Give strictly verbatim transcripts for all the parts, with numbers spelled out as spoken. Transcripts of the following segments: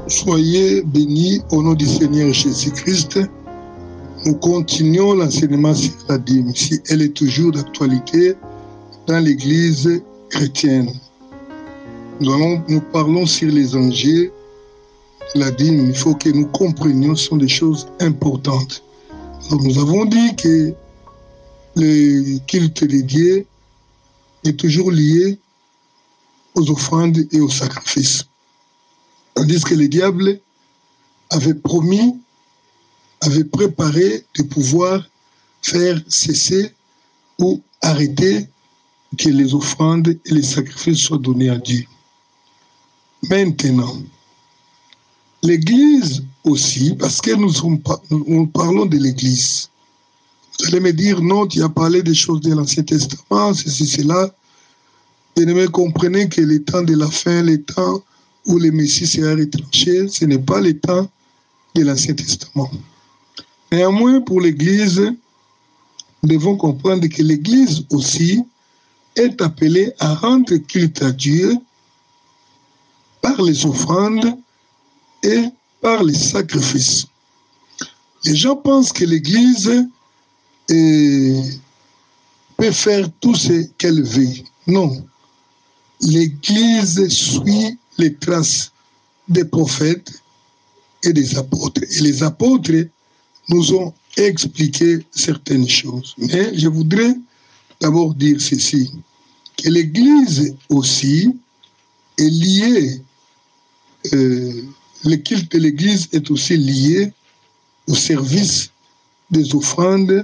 Soyez bénis au nom du Seigneur Jésus-Christ. Nous continuons l'enseignement sur la dîme, si elle est toujours d'actualité dans l'Église chrétienne. Nous, allons, nous parlons sur les enjeux de la dîme. Il faut que nous comprenions, ce sont des choses importantes. Donc nous avons dit que le culte des dieux est toujours lié aux offrandes et aux sacrifices. Tandis que le diable avait promis, avait préparé de pouvoir faire cesser ou arrêter que les offrandes et les sacrifices soient donnés à Dieu. Maintenant, l'Église aussi, parce que nous, sommes pas, nous parlons de l'Église. Vous allez me dire, non, tu as parlé des choses de l'Ancien Testament, ceci, cela. Bien-aimés, comprenez que le temps de la fin, le temps où le Messie sera retranché, ce n'est pas le temps de l'Ancien Testament. Néanmoins, pour l'Église, nous devons comprendre que l'Église aussi est appelée à rendre culte à Dieu par les offrandes et par les sacrifices. Les gens pensent que l'Église euh, peut faire tout ce qu'elle veut. Non. L'Église suit les traces des prophètes et des apôtres. Et les apôtres nous ont expliqué certaines choses. Mais je voudrais d'abord dire ceci, que l'Église aussi est liée, euh, le culte de l'Église est aussi lié au service des offrandes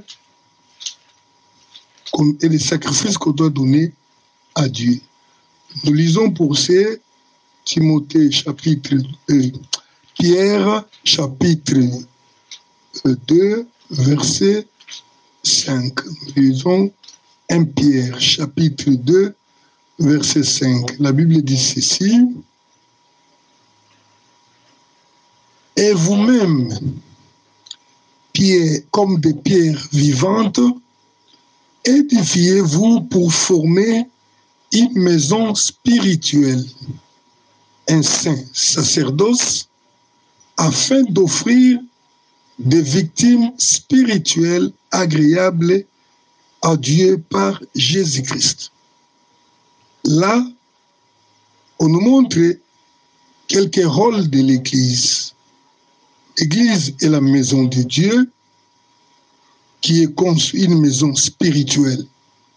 et des sacrifices qu'on doit donner à Dieu. Nous lisons pour ces Timothée chapitre euh, Pierre chapitre euh, deux verset cinq. Nous lisons un Pierre chapitre deux verset cinq. La Bible dit ceci: et vous-même, pierre, comme des pierres vivantes, édifiez-vous pour former une maison spirituelle, un saint sacerdoce, afin d'offrir des victimes spirituelles agréables à Dieu par Jésus-Christ. Là, on nous montre quelques rôles de l'Église. L'Église est la maison de Dieu, qui est conçue une maison spirituelle.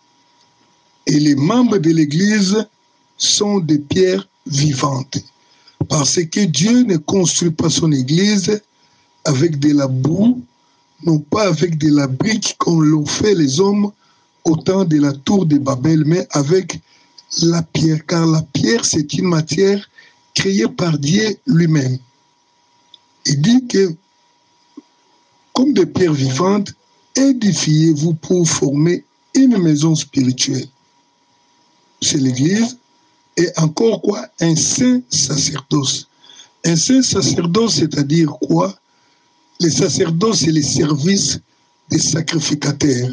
Et les membres de l'Église sont des pierres vivantes. Parce que Dieu ne construit pas son Église avec de la boue, non pas avec de la brique comme l'ont fait les hommes au temps de la tour de Babel, mais avec la pierre. Car la pierre, c'est une matière créée par Dieu lui-même. Il dit que, comme des pierres vivantes, édifiez-vous pour former une maison spirituelle. C'est l'Église. Et encore quoi? Un saint sacerdoce. Un saint sacerdoce, c'est-à-dire quoi? Les sacerdoces, c'est les services des sacrificateurs.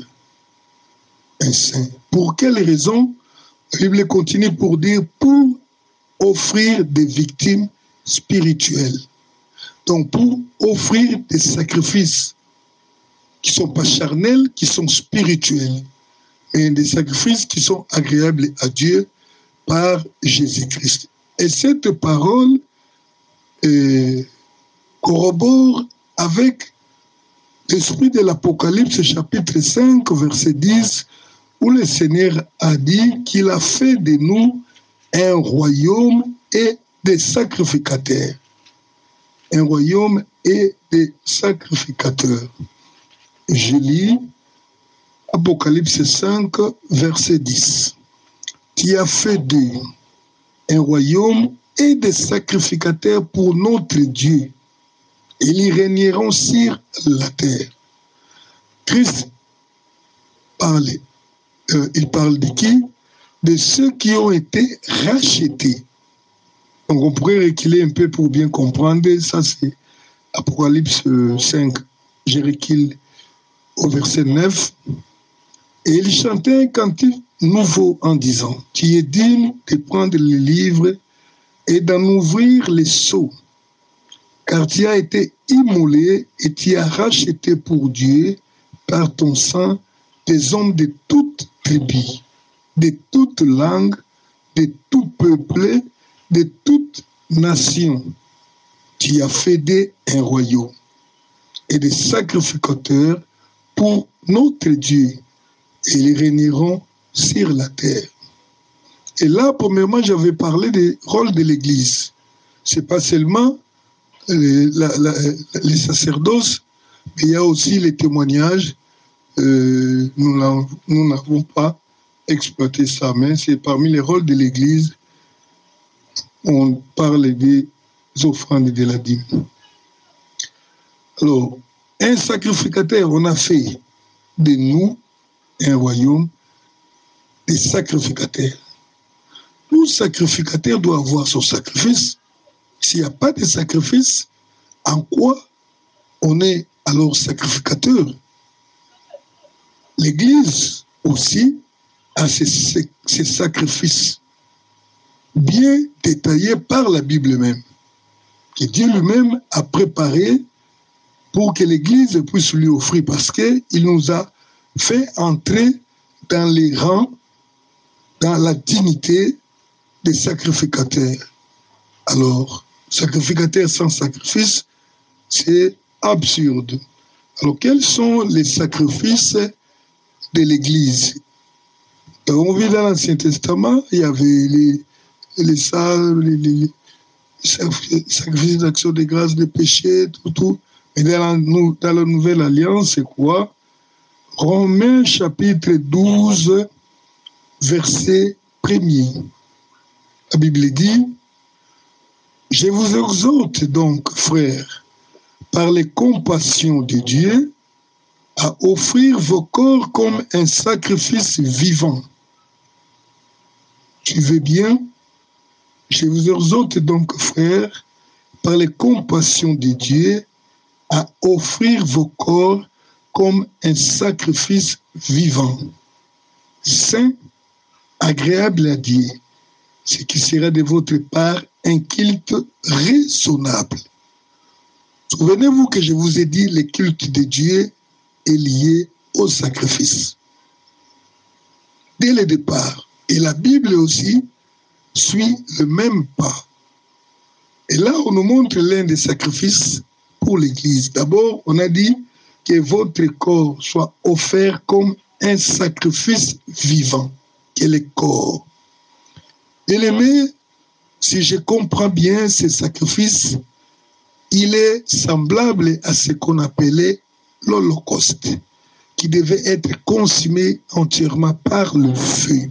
Un saint. Pour quelle raison? La Bible continue pour dire pour offrir des victimes spirituelles. Donc pour offrir des sacrifices qui ne sont pas charnels, qui sont spirituels. Et des sacrifices qui sont agréables à Dieu par Jésus-Christ. Et cette parole euh, corrobore avec l'esprit de l'Apocalypse chapitre cinq, verset dix, où le Seigneur a dit qu'il a fait de nous un royaume et des sacrificateurs. Un royaume et des sacrificateurs. Je lis Apocalypse cinq, verset dix. Qui a fait d'eux un royaume et des sacrificateurs pour notre Dieu. Et ils régneront sur la terre. Christ parle, euh, il parle de qui? De ceux qui ont été rachetés. Donc on pourrait reculer un peu pour bien comprendre. Ça c'est Apocalypse cinq. Je recule au verset neuf. Et il chantait un cantique nouveau en disant: tu es digne de prendre le livre et d'en ouvrir les sceaux. car tu as été immolé et tu as racheté pour Dieu par ton sang des hommes de toutes tribus, de toutes langues, de tout peuple, de toutes nations. Tu as fait d'eux un royaume et des sacrificateurs pour notre Dieu, et ils régneront sur la terre. Et là, premièrement, j'avais parlé du rôle de l'Église. Ce n'est pas seulement les, la, la, les sacerdoces, mais il y a aussi les témoignages. Euh, nous n'avons pas exploité ça, mais c'est parmi les rôles de l'Église. On parle des offrandes de la dîme. Alors, un sacrificateur, on a fait de nous un royaume des sacrificateurs. Tout sacrificateur doit avoir son sacrifice. S'il n'y a pas de sacrifice, en quoi on est alors sacrificateur? L'Église aussi a ses, ses, ses sacrifices bien détaillés par la Bible même, que Dieu lui-même a préparé pour que l'Église puisse lui offrir, parce qu'il nous a fait entrer dans les rangs, dans la dignité des sacrificateurs. Alors, sacrificateur sans sacrifice, c'est absurde. Alors, quels sont les sacrifices de l'Église? On vit dans l'Ancien Testament, il y avait les, les salves, les, les, les sacrifices d'action de grâce, de péché, tout, tout. Et dans la, dans la Nouvelle Alliance, c'est quoi? Romains chapitre douze, verset premier. La Bible dit, « Je vous exhorte donc, frères, par les compassions de Dieu, à offrir vos corps comme un sacrifice vivant. » Tu veux bien? Je vous exhorte donc, frères, par les compassions de Dieu, à offrir vos corps comme un sacrifice vivant, saint, agréable à Dieu, ce qui sera de votre part un culte raisonnable. Souvenez-vous que je vous ai dit, le culte de Dieu est lié au sacrifice. Dès le départ, et la Bible aussi suit le même pas. Et là, on nous montre l'un des sacrifices pour l'Église. D'abord, on a dit que votre corps soit offert comme un sacrifice vivant, que le corps. Et l'aimé, si je comprends bien ce sacrifice, il est semblable à ce qu'on appelait l'Holocauste, qui devait être consumé entièrement par le feu.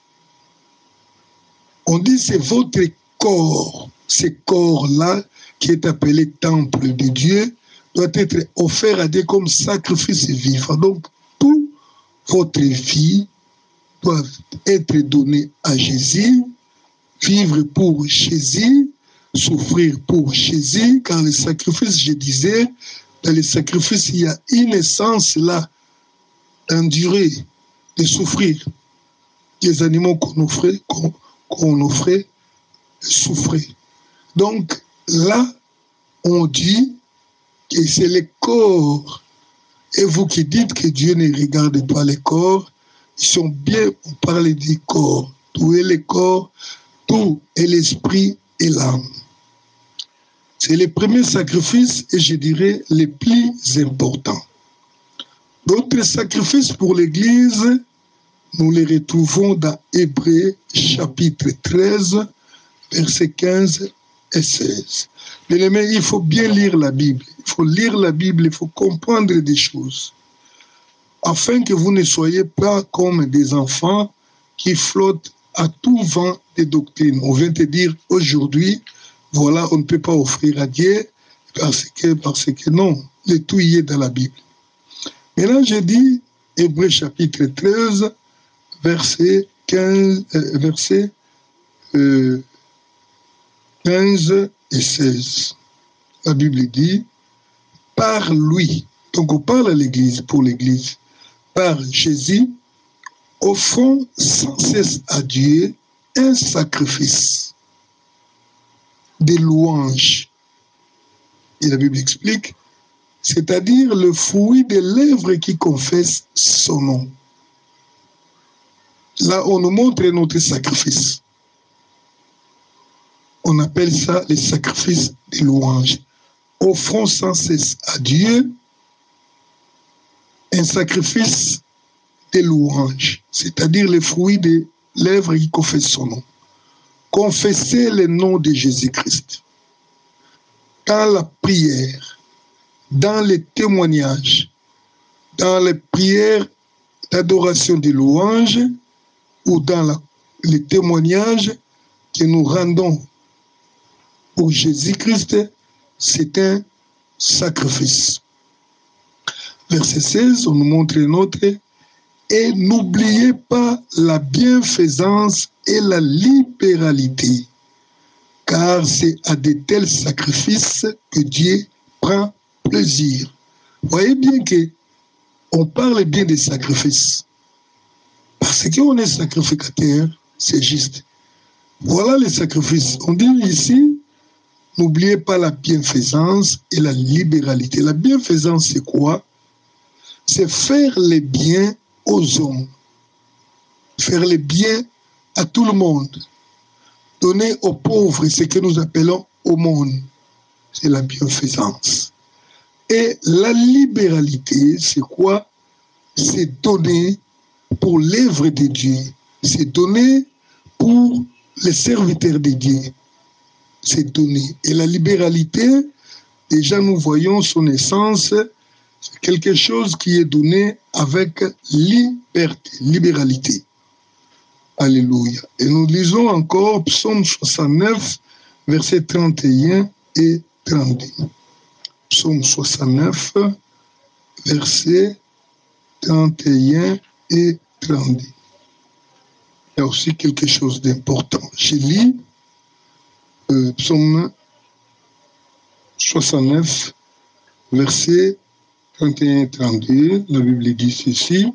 On dit c'est votre corps, ce corps-là, qui est appelé temple de Dieu, doit être offert à Dieu comme sacrifice vivant. Donc, toute votre vie doit être donnée à Jésus, vivre pour Jésus, souffrir pour Jésus, car le sacrifice, je disais, dans le sacrifice, il y a une essence là, d'endurer, de souffrir. Les animaux qu'on offrait, qu'on, qu'on offrait, souffraient. Donc, là, on dit que c'est le corps. Et vous qui dites que Dieu ne regarde pas les corps, ils sont bien, on parle du corps. Tout est le corps, tout est l'esprit et l'âme. C'est le premier sacrifice et je dirais le plus important. D'autres sacrifices pour l'Église, nous les retrouvons dans Hébreux chapitre treize, versets quinze et seize. Mais il faut bien lire la Bible. Il faut lire la Bible, il faut comprendre des choses. Afin que vous ne soyez pas comme des enfants qui flottent à tout vent des doctrines. On vient te dire aujourd'hui, voilà, on ne peut pas offrir à Dieu parce que, parce que non, le tout y est dans la Bible. Maintenant, je dis, Hébreux chapitre treize, verset quinze, euh, verset euh, quinze et seize. La Bible dit, par lui, donc on parle à l'Église, pour l'Église, par Jésus, offrons sans cesse à Dieu un sacrifice de louange Et la Bible explique, c'est-à-dire le fruit des lèvres qui confessent son nom. Là, on nous montre notre sacrifice. On appelle ça les sacrifices de louange. Offrons sans cesse à Dieu un sacrifice de louange, c'est-à-dire le fruit des lèvres qui confessent son nom. Confessez le nom de Jésus-Christ. Dans la prière, dans les témoignages, dans les prières d'adoration de louange ou dans la, les témoignages que nous rendons pour Jésus-Christ, c'est un sacrifice. Verset seize, on nous montre notre « Et n'oubliez pas la bienfaisance et la libéralité, car c'est à de tels sacrifices que Dieu prend plaisir. » Voyez bien que on parle bien des sacrifices. Parce qu'on est sacrificateur, c'est juste. Voilà les sacrifices. On dit ici, n'oubliez pas la bienfaisance et la libéralité. La bienfaisance, c'est quoi? C'est faire le bien aux hommes. Faire le bien à tout le monde. Donner aux pauvres ce que nous appelons au monde. C'est la bienfaisance. Et la libéralité, c'est quoi? C'est donner pour l'œuvre de Dieu. C'est donner pour les serviteurs de Dieu. C'est donner. Et la libéralité, déjà nous voyons son essence, c'est quelque chose qui est donné avec liberté, libéralité. Alléluia. Et nous lisons encore Psaume soixante-neuf, versets trente et un et trente-deux. Psaume soixante-neuf, versets trente et un et trente-deux. Il y a aussi quelque chose d'important. Je lis euh, Psaume soixante-neuf, versets trente et un et trente-deux. La Bible dit ceci.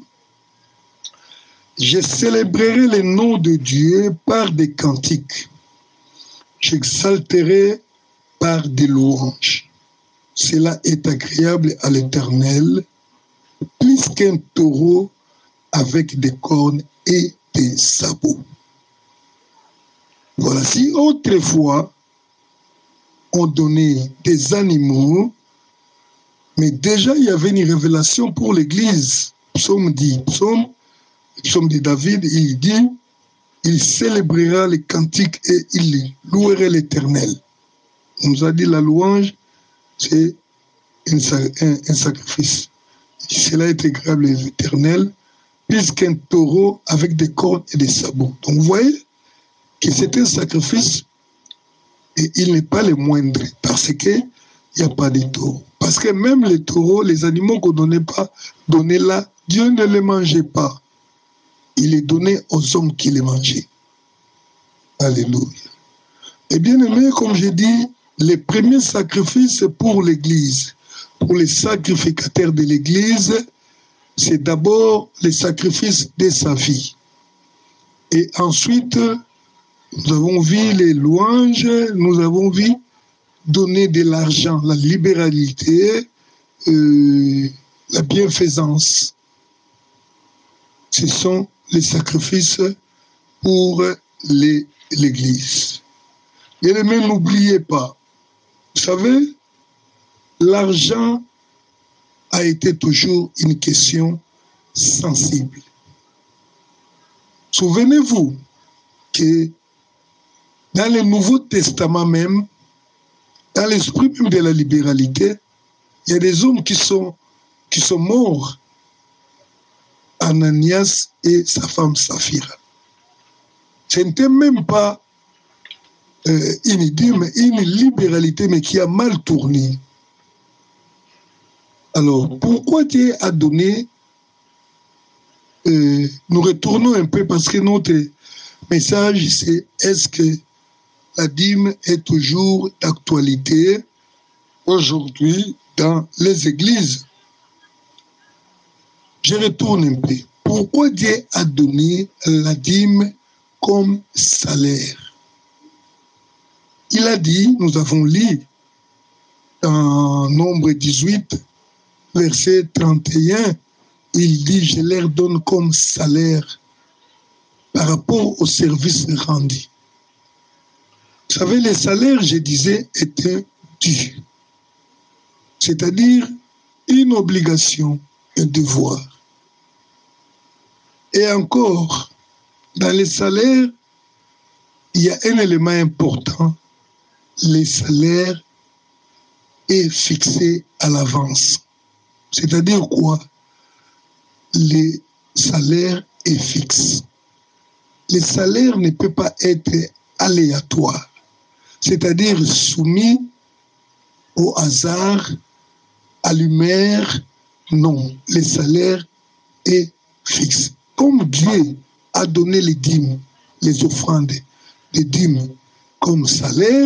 Je célébrerai le nom de Dieu par des cantiques. J'exalterai par des louanges. Cela est agréable à l'Éternel, plus qu'un taureau avec des cornes et des sabots. Voilà, si autrefois on donnait des animaux, mais déjà il y avait une révélation pour l'Église. Psaume dit, psaume, psaume de David, il dit, il célébrera les cantiques et il louerait l'Éternel. On nous a dit la louange, c'est un, un, un sacrifice. Cela est agréable à l'Éternel, plus qu'un taureau avec des cornes et des sabots. Donc vous voyez que c'est un sacrifice et il n'est pas le moindre parce qu'il n'y a pas de taureau. Parce que même les taureaux, les animaux qu'on ne donnait pas, donnés là, Dieu ne les mangeait pas. Il les donnait aux hommes qui les mangeaient. Alléluia. Et bien aimé, comme j'ai dit, les premiers sacrifices pour l'Église, pour les sacrificateurs de l'Église, c'est d'abord les sacrifices de sa vie. Et ensuite, nous avons vu les louanges, nous avons vu donner de l'argent, la libéralité, euh, la bienfaisance. Ce sont les sacrifices pour l'Église. Et même n'oubliez pas, vous savez, l'argent a été toujours une question sensible. Souvenez-vous que dans le Nouveau Testament même, dans l'esprit même de la libéralité, il y a des hommes qui sont, qui sont morts. Ananias et sa femme Saphira. Ce n'était même pas euh, une dîme, une libéralité, mais qui a mal tourné. Alors, pourquoi Dieu a donné, euh, nous retournons un peu parce que notre message, c'est est-ce que la dîme est toujours d'actualité aujourd'hui dans les églises? Je retourne un peu. Pourquoi Dieu a donné la dîme comme salaire? Il a dit, nous avons lu, dans Nombre dix-huit, verset trente et un, il dit, je leur donne comme salaire par rapport au service rendu. Vous savez, les salaires, je disais, étaient dus. C'est-à-dire une obligation, un devoir. Et encore, dans les salaires, il y a un élément important. Les salaires est fixé à l'avance. C'est-à-dire quoi? Les salaires est fixe. Les salaires ne peuvent pas être aléatoires, c'est-à-dire soumis au hasard, à l'humeur. Non, les salaires est fixe. Comme Dieu a donné les dîmes, les offrandes, les dîmes comme salaire,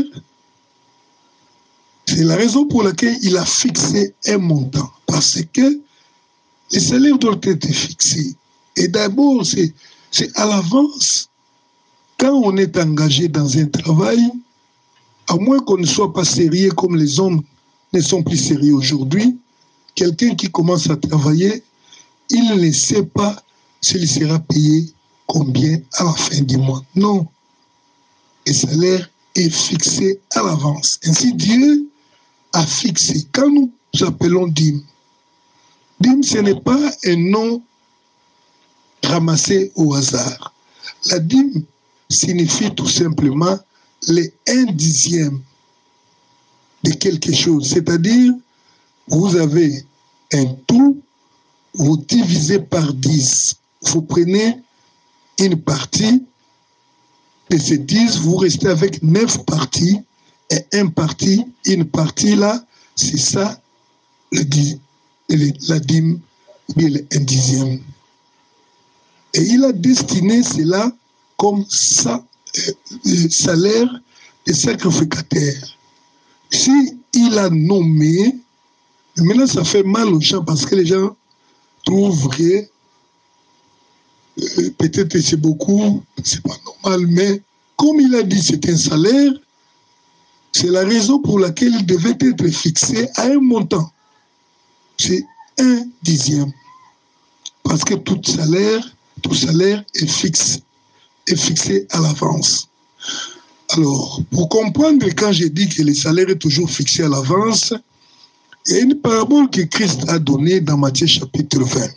c'est la raison pour laquelle il a fixé un montant. Parce que les salaires doivent être fixés. Et d'abord, c'est à l'avance. Quand on est engagé dans un travail, à moins qu'on ne soit pas sérieux comme les hommes ne sont plus sérieux aujourd'hui, quelqu'un qui commence à travailler, il ne sait pas s'il sera payé combien à la fin du mois. Non. Le salaire est fixé à l'avance. Ainsi, Dieu a fixé. Quand nous appelons dîme, dîme, ce n'est pas un nom ramassé au hasard. La dîme signifie tout simplement les un dixième de quelque chose. C'est-à-dire, vous avez un tout, vous divisez par dix. Vous prenez une partie de ces dix, vous restez avec neuf parties et une partie, une partie là, c'est ça, le, la dîme, un dixième. Et il a destiné cela comme ça, euh, salaire des sacrificateurs. Si il a nommé, maintenant ça fait mal aux gens parce que les gens trouvent que euh, peut-être c'est beaucoup, c'est pas normal, mais comme il a dit c'est un salaire, c'est la raison pour laquelle il devait être fixé à un montant. C'est un dixième. Parce que tout salaire, tout salaire est fixe, est fixé à l'avance. Alors, pour comprendre, quand j'ai dit que le salaire est toujours fixé à l'avance, il y a une parabole que Christ a donnée dans Matthieu chapitre vingt.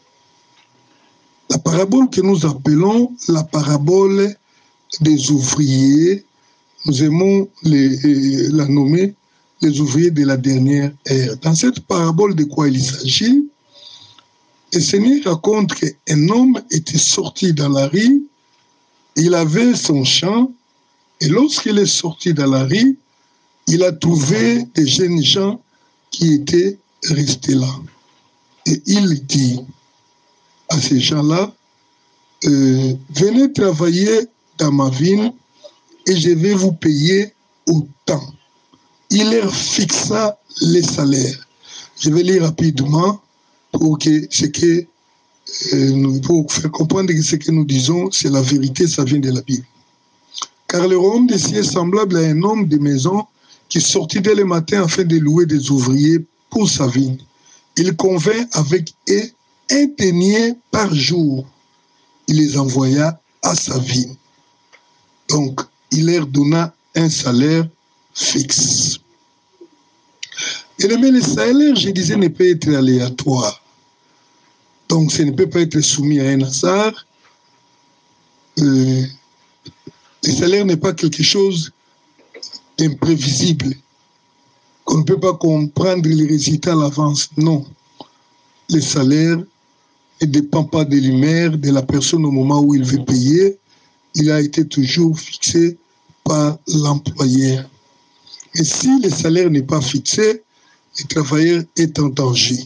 La parabole que nous appelons la parabole des ouvriers, nous aimons les, la nommer les ouvriers de la dernière ère. Dans cette parabole, de quoi il s'agit? Le Seigneur raconte qu'un homme était sorti dans la rue, il avait son champ, et lorsqu'il est sorti dans la rue, il a trouvé des jeunes gens qui étaient restés là. Et il dit à ces gens-là, euh, venez travailler dans ma ville et je vais vous payer autant. Il leur fixa les salaires. Je vais lire rapidement pour que ce que euh, pour faire comprendre que ce que nous disons, c'est la vérité, ça vient de la Bible. Car le royaume des cieux est semblable à un homme de maison qui sortit dès le matin afin de louer des ouvriers pour sa vigne. Il convint avec eux un denier par jour. Il les envoya à sa vigne. Donc, il leur donna un salaire fixe. Et le, mais le salaire, je disais, ne peut être aléatoire. Donc, ça ne peut pas être soumis à un hasard. Euh, le salaire n'est pas quelque chose d'imprévisible, qu'on ne peut pas comprendre les résultats à l'avance. Non. Le salaire ne dépend pas de l'humeur de la personne au moment où il veut payer. Il a été toujours fixé par l'employeur. Et si le salaire n'est pas fixé, le travailleur est en danger.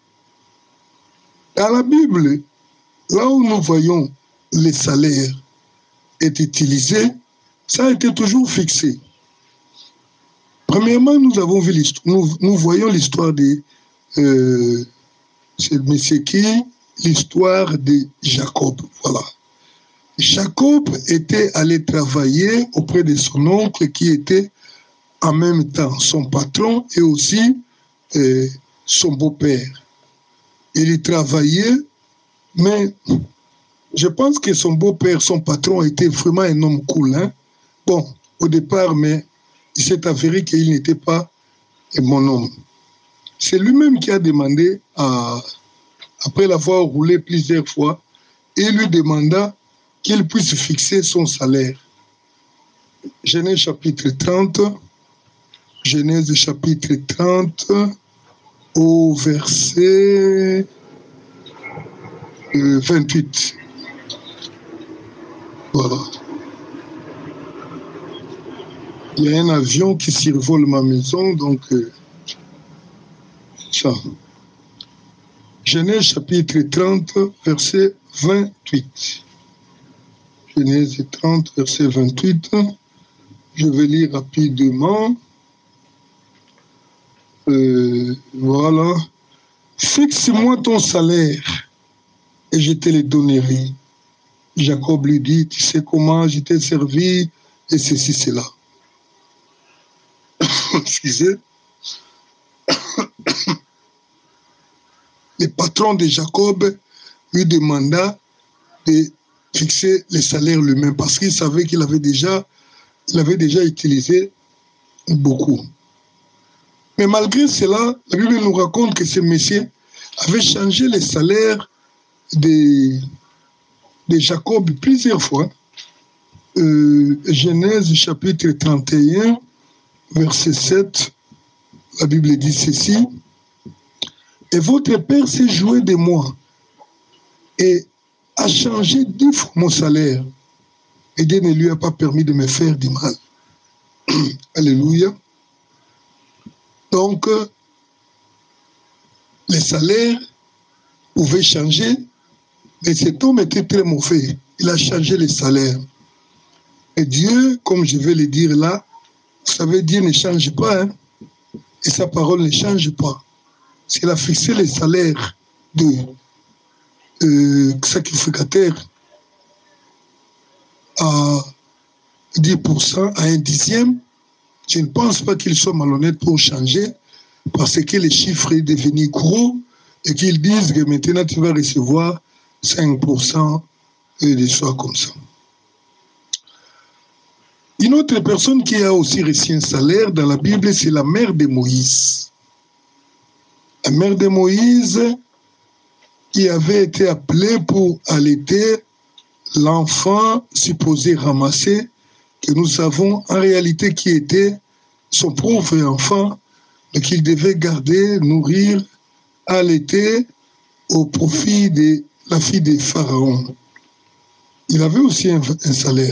Dans la Bible, là où nous voyons les salaires est utilisé, ça a été toujours fixé. Premièrement, nous avons vu l'histoire, nous, nous voyons l'histoire de euh, c'est monsieur qui, l'histoire de Jacob. Voilà. Jacob était allé travailler auprès de son oncle qui était en même temps son patron et aussi euh, son beau-père. Il y travaillait, mais je pense que son beau-père, son patron, était vraiment un homme cool. Hein? Bon, au départ, mais il s'est avéré qu'il n'était pas un bon homme. C'est lui-même qui a demandé, à, après l'avoir roulé plusieurs fois, il lui demanda qu'il puisse fixer son salaire. Genèse chapitre trente, Genèse chapitre trente, au verset euh, vingt-huit. Voilà. Il y a un avion qui survole ma maison, donc euh, ça. Genèse chapitre trente, verset vingt-huit. Genèse trente, verset vingt-huit. Je vais lire rapidement. Euh, voilà. Fixe-moi ton salaire et je te le donnerai. Jacob lui dit, tu sais comment je t'ai servi et ceci, cela. Excusez. Le patron de Jacob lui demanda de fixer le salaire lui-même parce qu'il savait qu'il avait déjà, il avait déjà utilisé beaucoup. Mais malgré cela, la Bible nous raconte que ce monsieur avait changé le salaire de, de Jacob plusieurs fois. Euh, Genèse chapitre trente et un, verset sept, la Bible dit ceci. Et votre père s'est joué de moi et a changé dix fois mon salaire. Et Dieu ne lui a pas permis de me faire du mal. Alléluia. Donc, les salaires pouvaient changer, mais cet homme était très mauvais. Il a changé les salaires. Et Dieu, comme je vais le dire là, vous savez, Dieu ne change pas, hein, et sa parole ne change pas. S'il a fixé les salaires de euh, sacrificateurs à dix pour cent, à un dixième, je ne pense pas qu'il soit malhonnête pour changer parce que les chiffres est devenu gros et qu'ils disent que maintenant tu vas recevoir cinq pour cent et des choses comme ça. Une autre personne qui a aussi reçu un salaire dans la Bible, c'est la mère de Moïse. La mère de Moïse qui avait été appelée pour allaiter l'enfant supposé ramasser, que nous savons en réalité qui était son pauvre enfant, mais qu'il devait garder, nourrir, allaiter au profit de la fille de Pharaon. Il avait aussi un, un salaire.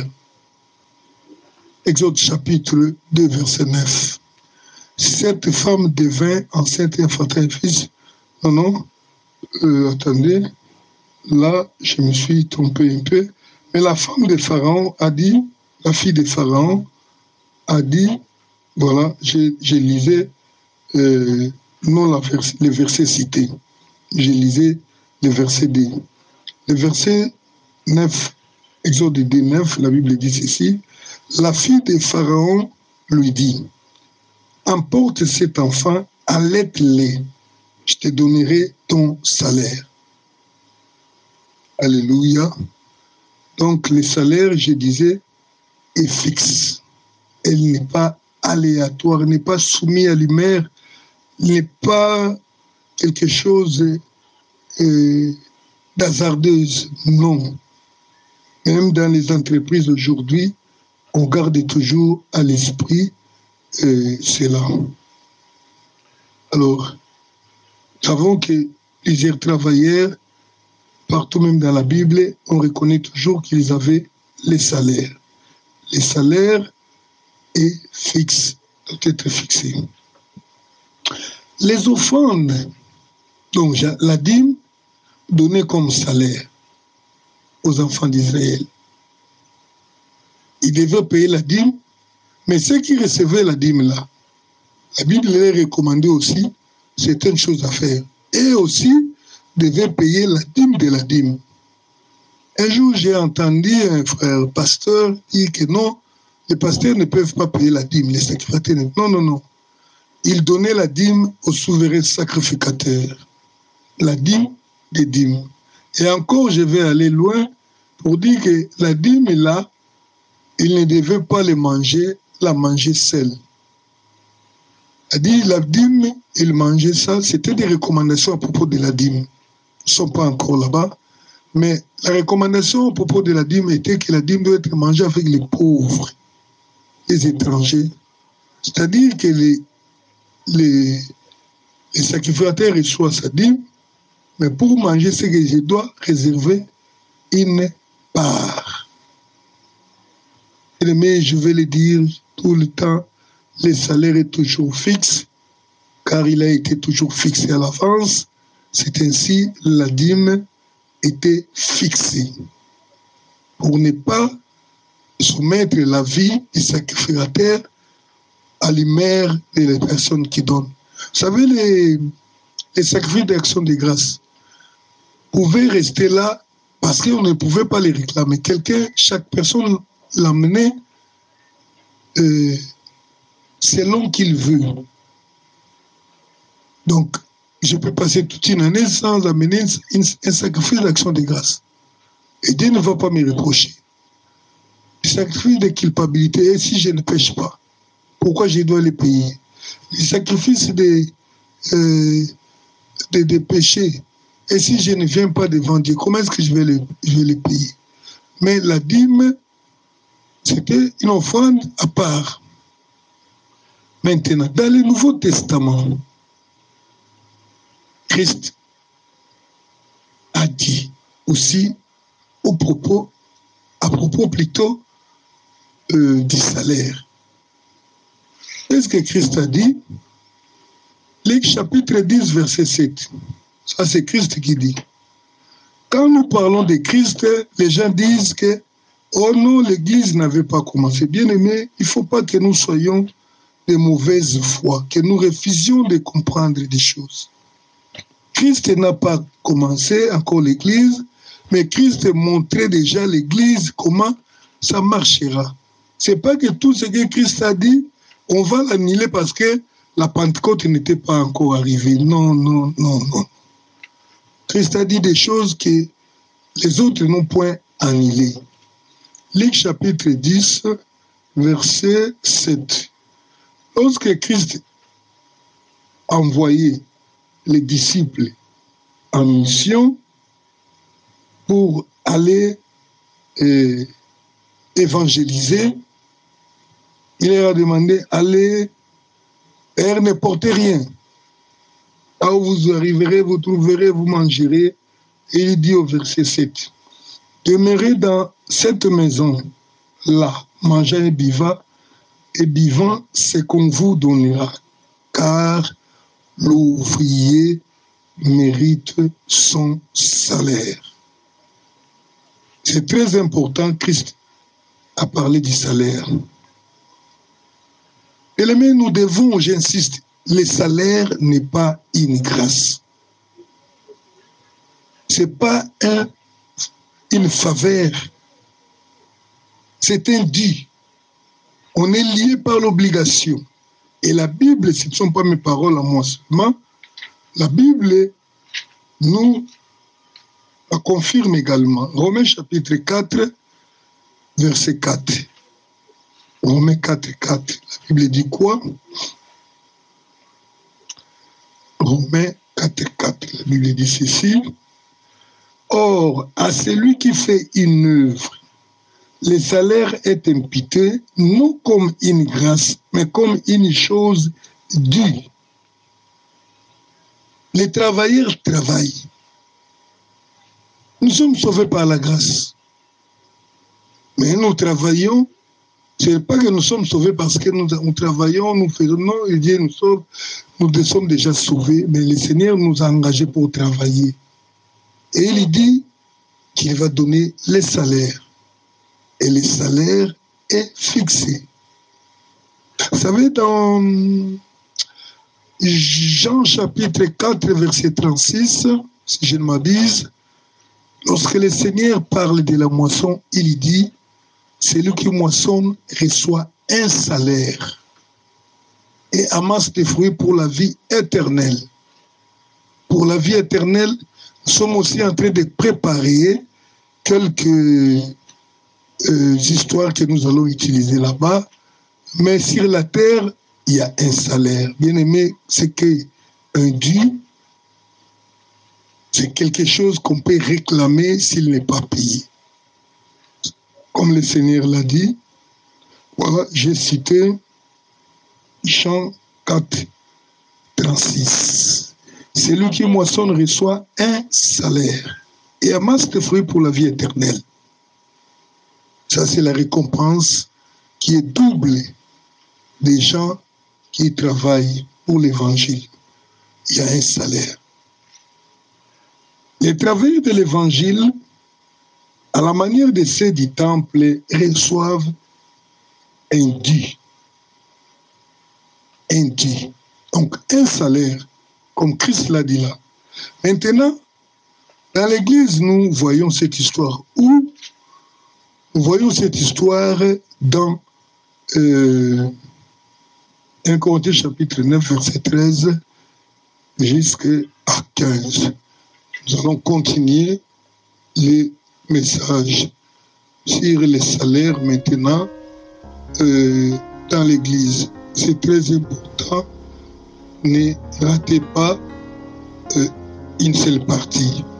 Exode chapitre deux, verset neuf. Cette femme devint enceinte et enfanta un fils. Non, non, euh, attendez, là, je me suis trompé un peu. Mais la femme de Pharaon a dit, la fille de Pharaon a dit, voilà, je, je lisais euh, non la vers, les versets cités. Je lisais les versets deux. Le verset neuf, Exode deux, neuf, la Bible dit ceci. La fille de Pharaon lui dit, emporte cet enfant, allaite-le, je te donnerai ton salaire. Alléluia. Donc le salaire, je disais, est fixe. Elle n'est pas aléatoire, n'est pas soumise à l'humeur, n'est pas quelque chose euh, d'hasardeuse. Non. Même dans les entreprises aujourd'hui, on garde toujours à l'esprit euh, cela. Alors, nous savons que plusieurs travailleurs, partout même dans la Bible, on reconnaît toujours qu'ils avaient les salaires. Les salaires est fixe, doit être fixé. Les offrandes, donc la dîme, donnée comme salaire aux enfants d'Israël. Ils devaient payer la dîme, mais ceux qui recevaient la dîme là, la Bible les recommandait aussi certaines choses à faire. Et aussi devaient payer la dîme de la dîme. Un jour, j'ai entendu un frère pasteur dire que non, les pasteurs ne peuvent pas payer la dîme, les sacrificateurs. Non, non, non. Ils donnaient la dîme au souverain sacrificateur. La dîme des dîmes. Et encore, je vais aller loin pour dire que la dîme est là, ils ne devaient pas les manger, la manger seule. C'est-à-dire, la dîme, ils mangeaient ça, c'était des recommandations à propos de la dîme. Ils ne sont pas encore là-bas. Mais la recommandation à propos de la dîme était que la dîme doit être mangée avec les pauvres, les étrangers. C'est-à-dire que les, les, les sacrificateurs reçoivent sa dîme, mais pour manger ce que je dois réserver une part. Mais je vais le dire tout le temps, le salaire est toujours fixe, car il a été toujours fixé à l'avance. C'est ainsi la dîme était fixée pour ne pas soumettre la vie du sacrificateur à l'humeur des personnes qui donnent. Vous savez, les, les sacrifices d'action de grâce pouvaient rester là parce qu'on ne pouvait pas les réclamer. Quelqu'un, chaque personne l'amenait euh, selon qu'il veut. Donc, je peux passer toute une année sans amener une, un sacrifice d'action de grâce. Et Dieu ne va pas me reprocher. Le sacrifice de culpabilité, et si je ne pêche pas, pourquoi je dois les payer? Le sacrifice de, euh, de, de péché, et si je ne viens pas devant Dieu, comment est-ce que je vais les, je vais les payer? Mais la dîme, c'était une offrande à part. Maintenant, dans le Nouveau Testament, Christ a dit aussi au propos, à propos plutôt euh, du salaire. Qu'est-ce que Christ a dit? Luc chapitre dix, verset sept. Ça, c'est Christ qui dit. Quand nous parlons de Christ, les gens disent que, oh non, l'Église n'avait pas commencé. Bien aimé, il ne faut pas que nous soyons de mauvaise foi, que nous refusions de comprendre des choses. Christ n'a pas commencé encore l'Église, mais Christ montrait déjà l'Église comment ça marchera. Ce n'est pas que tout ce que Christ a dit, on va l'annuler parce que la Pentecôte n'était pas encore arrivée. Non, non, non, non. Christ a dit des choses que les autres n'ont point annulées. Luc chapitre dix, verset sept. Lorsque Christ a envoyé les disciples en mission pour aller euh, évangéliser, il leur a demandé, allez, et ne portez rien. Là où vous arriverez, vous trouverez, vous mangerez. Et il dit au verset sept, demeurez dans cette maison-là, mangeant et buvant, et buvant ce qu'on vous donnera, car l'ouvrier mérite son salaire. C'est très important, Christ a parlé du salaire. Et mais nous devons, j'insiste, le salaire n'est pas une grâce. Ce n'est pas un, une faveur. C'est un dû. On est lié par l'obligation. Et la Bible, ce ne sont pas mes paroles à moi seulement, la Bible nous la confirme également. Romains chapitre quatre, verset quatre. Romains quatre, quatre. La Bible dit quoi? Romains quatre, quatre. La Bible dit ceci. Or, à celui qui fait une œuvre, le salaire est imputé, non comme une grâce, mais comme une chose due. Les travailleurs travaillent. Nous sommes sauvés par la grâce. Mais nous travaillons, ce n'est pas que nous sommes sauvés parce que nous, nous travaillons, nous faisons, non, et Dieu nous sauve, nous sommes déjà sauvés, mais le Seigneur nous a engagés pour travailler. Et il dit qu'il va donner les salaires. Et le salaire est fixé. Vous savez, dans Jean chapitre quatre, verset trente-six, si je ne m'abuse, lorsque le Seigneur parle de la moisson, il dit, celui qui moissonne reçoit un salaire et amasse des fruits pour la vie éternelle. Pour la vie éternelle, nous sommes aussi en train de préparer quelques euh, histoires que nous allons utiliser là-bas. Mais sur la terre, il y a un salaire. Bien aimé, c'est qu'un dû, c'est quelque chose qu'on peut réclamer s'il n'est pas payé. Comme le Seigneur l'a dit, voilà, j'ai cité Jean quatre, trente-six. Celui qui moissonne reçoit un salaire et amasse des fruits pour la vie éternelle. Ça, c'est la récompense qui est double des gens qui travaillent pour l'évangile. Il y a un salaire. Les travailleurs de l'évangile, à la manière de ceux du temple, reçoivent un dû. Un dû. Donc, un salaire, comme Christ l'a dit là. Maintenant, dans l'Église, nous voyons cette histoire. Où nous voyons cette histoire dans euh, un Corinthiens chapitre neuf, verset treize, jusqu'à quinze. Nous allons continuer les messages sur les salaires maintenant euh, dans l'Église. C'est très important. Ne ratez pas euh, une seule partie.